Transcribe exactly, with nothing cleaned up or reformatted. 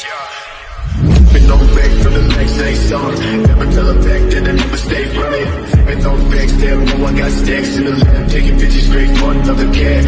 Been on back from the next ain't summer. Never tell a fact that I never stay running. Been on facts, damn, no one got stacks in the lab. Taking bitches straight for another cat.